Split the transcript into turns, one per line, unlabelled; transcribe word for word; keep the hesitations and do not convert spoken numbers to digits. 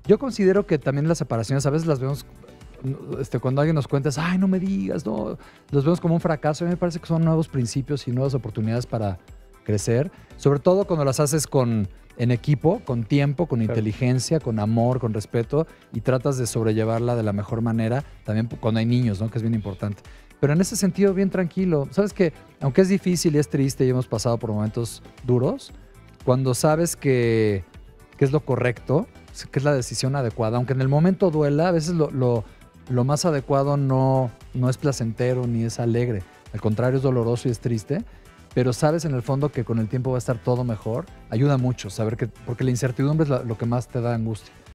Yo considero que también las separaciones a veces las vemos, este, cuando alguien nos cuenta, ay, no me digas, no, los vemos como un fracaso. A mí me parece que son nuevos principios y nuevas oportunidades para crecer, sobre todo cuando las haces con, en equipo, con tiempo, con
Claro.
inteligencia, con amor, con respeto y tratas de sobrellevarla de la mejor manera, también cuando hay niños, ¿no? Que es bien importante. Pero en ese sentido, bien tranquilo. Sabes que, aunque es difícil y es triste y hemos pasado por momentos duros, cuando sabes que, que es lo correcto, que es la decisión adecuada, aunque en el momento duela, a veces lo, lo, lo más adecuado no, no es placentero ni es alegre. Al contrario, es doloroso y es triste, pero sabes en el fondo que con el tiempo va a estar todo mejor. Ayuda mucho saber que, porque la incertidumbre es la- lo que más te da angustia.